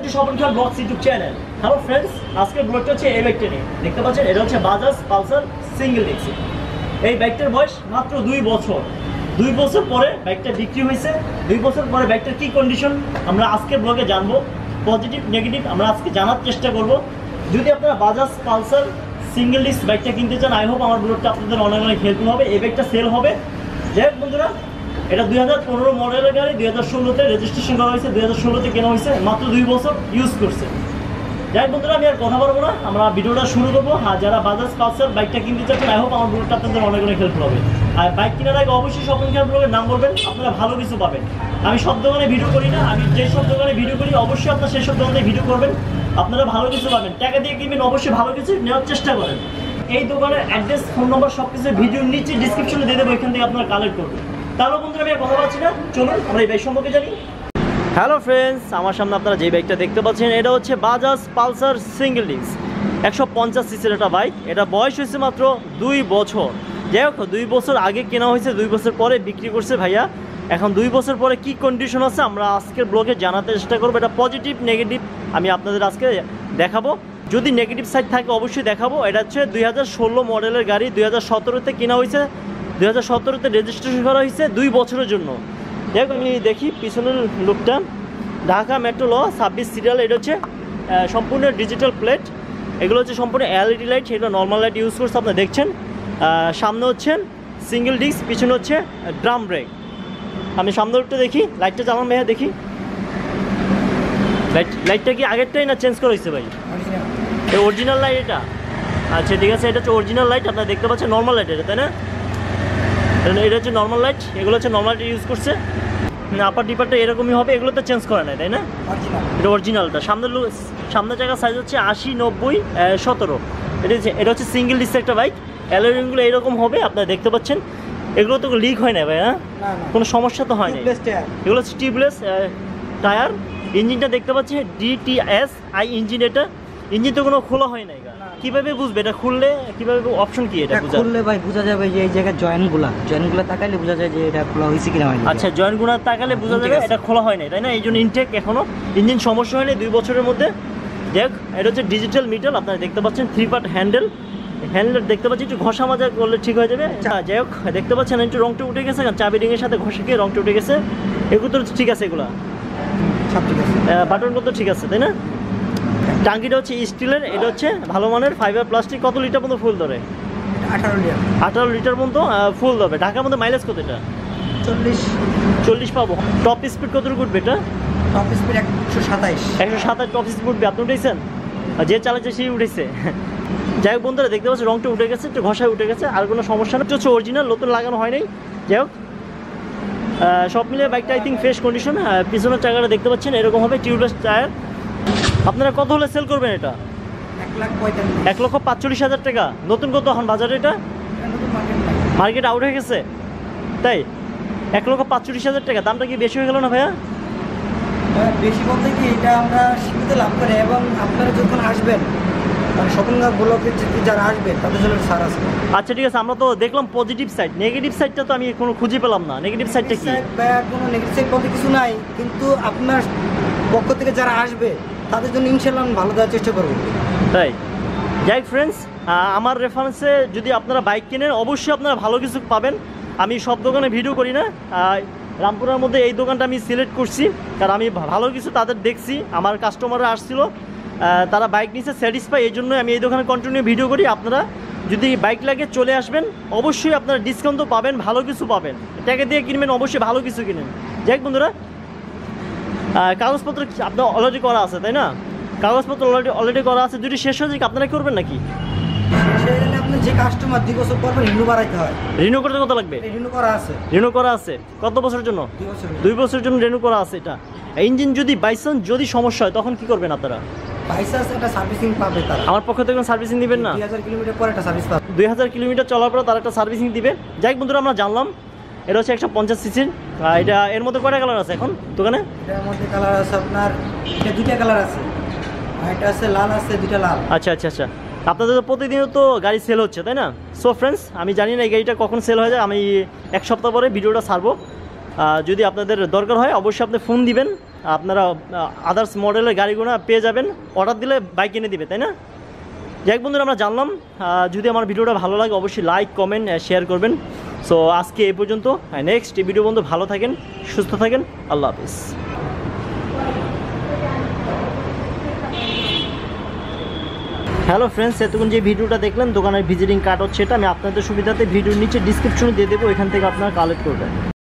অবশ্যই Swapan Khan vlogs YouTube channel. Hello friends, আজকের ব্লগটা হচ্ছে এই বাইকটা নিয়ে। দেখতে পাচ্ছেন এটা হচ্ছে বাজাজ পালসার সিঙ্গেল ডিস্ক। এই বাইকটার বয়স মাত্র 2 বছর। 2 বছর পরে বাইকটা বিক্রি হয়েছে। 2 বছর পরে বাইকটার কি কন্ডিশন আমরা আজকের ব্লগে জানবো। পজিটিভ নেগেটিভ আমরা আজকে জানার চেষ্টা করব। যদি আপনারা বাজাজ পালসার সিঙ্গেল ডিস্ক বাইকটা কিনতে চান, আই হোপ আমার ব্লগটা আপনাদের অনেক অনেক হেল্পফুল হবে। এই বাইকটা সেল হবে। যাই হোক বন্ধুরা, এটা 2015 মডেলের গাড়ি, 2016তে রেজিস্ট্রেশন করা হয়েছে, 2016তে কেনা হয়েছে, মাত্র 2 বছর ইউজ করছে। যাই হোক বন্ধুরা, আমি আর কথা বলবো না, আমরা ভিডিওটা শুরু করবো। হ্যাঁ, যারা বাজাজ পালসার বাইকটা কিনতে চাচ্ছেন, আই হোপ আমার ব্লগটা আপনাদের অনেক অনেক হেল্পফুল হবে। আর বাইক কেনার আগে অবশ্যই স্বপন খান ব্লগের নাম বলবেন, আপনারা ভালো কিছু পাবেন। আমি সব দোকানে ভিডিও করি না, আমি যে সব দোকানে ভিডিও করি অবশ্যই আপনারা সেই সব দোকানে ভিডিও করবেন, আপনারা ভালো কিছু পাবেন। টাকা দিয়ে কিনবেন, অবশ্যই ভালো কিছু নেওয়ার চেষ্টা করেন। এই দোকানের অ্যাড্রেস, ফোন নম্বর সব কিছু ভিডিওর নিচে ডিসক্রিপশনে দিয়ে দেবো, এখান থেকে আপনারা কালেক্ট করবেন। তাহলে বন্ধুরা, আমি আর কথা পাচ্ছি না, চলুন আমরা এই বাইক সম্পর্কে জানি। হ্যালো ফ্রেন্ডস, আমার সামনে আপনারা যে বাইকটা দেখতে পাচ্ছেন এটা হচ্ছে বাজাজ পালসার সিঙ্গেল ডিস্ক 150 সিসির একটা বাইক। এটা বয়স হয়েছে মাত্র 2 বছর। যাই হোক, 2 বছর আগে কেনা হয়েছে, 2 বছর পরে বিক্রি করছে ভাইয়া। এখন 2 বছর পরে কি কন্ডিশন আছে আমরা আজকের ব্লগে জানাতে চেষ্টা করবো। এটা পজিটিভ নেগেটিভ আমি আপনাদের আজকে দেখাবো। যদি নেগেটিভ সাইড থাকে অবশ্যই দেখাবো। এটা হচ্ছে 2016 মডেলের গাড়ি, 2017তে কেনা হয়েছে, 2017তে রেজিস্ট্রেশন করা হয়েছে 2 বছরের জন্য। দেখ, আমি দেখি পিছনের লুকটা, ঢাকা মেট্রো ল 26 সিরিয়াল। এটা হচ্ছে সম্পূর্ণ ডিজিটাল প্লেট। এগুলো হচ্ছে সম্পূর্ণ এলইডি লাইট, সেটা নর্মাল লাইট ইউজ করছে আপনারা দেখছেন। সামনে হচ্ছে সিঙ্গেল ডিস্ক, পিছনে হচ্ছে ড্রাম ব্রেক। আমি সামনে লুকটা দেখি, লাইটটা জ্বালান ভাইয়া দেখি। লাইটটা কি আগেরটাই না চেঞ্জ করা হয়েছে ভাই? এই অরিজিনাল লাইট এটা? আচ্ছা ঠিক আছে, এটা হচ্ছে অরিজিনাল লাইট। আপনারা দেখতে পাচ্ছেন নর্মাল লাইট এটা, তাই না? এটা হচ্ছে নর্মাল লাইট, এগুলো হচ্ছে নর্মাল লাইট ইউজ করছে। আপার ডিপারটা এরকমই হবে, এগুলো তো চেঞ্জ করা নাই, তাই না? এটা অরিজিনালটা। সামনের জায়গার সাইজ হচ্ছে 80, 90, 17। এটা হচ্ছে সিঙ্গেল ডিস্ক একটা বাইক। অ্যালুমিনিয়ামগুলো এরকম হবে, আপনারা দেখতে পাচ্ছেন। এগুলো তো লিক হয় না ভাই? হ্যাঁ, কোনো সমস্যা তো হয় না। এগুলো হচ্ছে টিউবলেস টায়ার। ইঞ্জিনটা দেখতে পাচ্ছি DTS আই ইঞ্জিন। এটা ইঞ্জিন তো কোনো খোলা হয় না। কিভাবে বুঝবে এটা খুললে? কিভাবে অপশন কি এটা খুললে ভাই বোঝা যাবে যে এই জায়গায় জয়েন্টগুলো তাকালে বোঝা যায় যে এটা খোলা হয়েছে কিনা হয়নি। আচ্ছা, জয়েন্টগুলো তাকালে বোঝা যাবে এটা খোলা হয় না, তাই না? এই জন্য ইনটেক এখনো ইঞ্জিন সমস্যা হয়নি 2 বছরের মধ্যে। দেখ, এটা হচ্ছে ডিজিটাল মিটার, আপনারা দেখতে পাচ্ছেন 3 পার্ট হ্যান্ডেল দেখতে পাচ্ছি। একটু ঘষা মাজা করলে ঠিক হয়ে যাবে। যাই হোক, দেখতে পাচ্ছেন একটু রংটা উঠে গেছে, চাবি রিংয়ের সাথে ঘষে গিয়ে রংটা উঠে গেছে। এগুলো তো ঠিক আছে, এগুলো বাটনগুলো তো ঠিক আছে, তাই না? টাঙ্কিটা হচ্ছে স্টিলের, এটা হচ্ছে ভালো মানের ফাইবার প্লাস্টিক। কত লিটার পর্যন্ত ফুল ধরে? 18 লিটার পর্যন্ত ফুল ধরবে। ঢাকার মধ্যে মাইলেজ কত এটা? 40 পাবো। টপ স্পিড কতটুকু উঠবে এটা? টপ স্পিড 127 টপ স্পিড উঠবে। আপনি উঠেছেন? যে চালাচ্ছে সেই উঠেছে। যাই হোক বন্ধুরা, দেখতে পাচ্ছি রংটা উঠে গেছে, একটু ঘষায় উঠে গেছে, আর কোনো সমস্যা না। হচ্ছে অরিজিনাল, নতুন লাগানো হয় নাই। যাই হোক, সব মিলিয়ে বাইকটা আই থিঙ্ক ফ্রেশ কন্ডিশন। পিছনের চাকাটা দেখতে পাচ্ছেন এরকম হবে, টিউবলেস টায়ার। আপনারা কত হলে সেল করবেন এটা? 1,45,000 টাকা। নতুন কত এখন বাজারে এটা? মার্কেট আউট হয়ে গেছে, তাই 1,45,000 টাকা। দামটা কি বেশি হয়ে গেল না ভাইয়া? বেশি বলতে কি, এটা আমরা সীমিত লাভ করি, এবং আপনারা যখন আসবেন শপিং ব্লকে যারা আসবে তাদের জন্য ছাড় আছে। আচ্ছা ঠিক আছে, আমরা তো দেখলাম পজিটিভ সাইড। নেগেটিভ সাইডটা তো আমি কোনো খুঁজে পেলাম না। নেগেটিভ সাইডটা কি? কোনো নেগেটিভ সাইড বলতে কিছু নাই, কিন্তু আপনার পক্ষ থেকে যারা আসবে তাদের জন্য ইনশাল্লাহ আমি ভালো দেওয়ার চেষ্টা করবো। তাই যাই ফ্রেন্ডস, আমার রেফারেন্সে যদি আপনারা বাইক কেনেন অবশ্যই আপনারা ভালো কিছু পাবেন। আমি সব দোকানে ভিডিও করি না, রামপুরার মধ্যে এই দোকানটা আমি সিলেক্ট করছি, কারণ আমি ভালো কিছু তাদের দেখছি। আমার কাস্টমাররা আসছিল, তারা বাইক নিচ্ছে স্যাটিসফাই, এই জন্য আমি এই দোকানে কন্টিনিউ ভিডিও করি। আপনারা যদি বাইক লাগে চলে আসবেন, অবশ্যই আপনারা ডিসকাউন্ট তো পাবেন, ভালো কিছু পাবেন। টাকা দিয়ে কিনবেন, অবশ্যই ভালো কিছু কিনেন। যাই বন্ধুরা, কাগজপত্র আপনার অলরেডি করা আছে, তাই না? কাগজপত্র অলরেডি করা আছে। যদি শেষ হয়ে যায় আপনারা করবেন নাকি? আপনি যে কাস্টমার 2 বছর পর রিনিউ বাড়াইতে হয়। রিনিউ করতে কত লাগবে? রিনিউ করা আছে কত বছরের জন্য? 2 বছরের জন্য রিনিউ করা আছে। এটা ইঞ্জিন যদি বাইচান্স যদি সমস্যা হয় তখন কি করবেন আপনারা? বাইচান্স একটা সার্ভিসিং পাবে তারা। আমার পক্ষ থেকে সার্ভিসিং দিবেন না? 2000 কিলোমিটার পর একটা সার্ভিস পাবে। 2000 কিলোমিটার চলার পর তারা একটা সার্ভিসিং দিবে। যাই বন্ধুরা, আমরা জানলাম এটা হচ্ছে 150 সিসির। এটা এর মধ্যে কয়টা কালার আছে এখন দোকানে? এর মধ্যে কালার আছে আপনার, এটা 2টা কালার আছে, আর এটা আছে লাল, আছে 2টা লাল। আচ্ছা আচ্ছা আচ্ছা, আপনাদের তো প্রতিদিনও তো গাড়ি সেল হচ্ছে, তাই না? সো ফ্রেন্ডস, আমি জানি না এই গাড়িটা কখন সেল হয়ে যায়। আমি 1 সপ্তাহ পরে ভিডিওটা ছাড়বো। যদি আপনাদের দরকার হয় অবশ্যই আপনি ফোন দিবেন। আপনারা আদার্স মডেলের গাড়িগুলো পেয়ে যাবেন, অর্ডার দিলে বাইক এনে দিবে, তাই না? যাই বন্ধুরা, আমরা জানলাম। যদি আমার ভিডিওটা ভালো লাগে অবশ্যই লাইক কমেন্ট শেয়ার করবেন। সো আজকে এই পর্যন্ত। নেক্সট ভিডিও বন্ধু, ভালো থাকেন, সুস্থ থাকেন, আল্লাহ হাফিজ। হ্যালো ফ্রেন্ডস, এতক্ষণ যে ভিডিওটা দেখলেন দোকানের ভিজিটিং কার্ড হচ্ছে এটা, আমি আপনাদের সুবিধাতে ভিডিওর নিচে ডিসক্রিপশনে দিয়ে দেবো, এখান থেকে আপনারা কালেক্ট করবেন।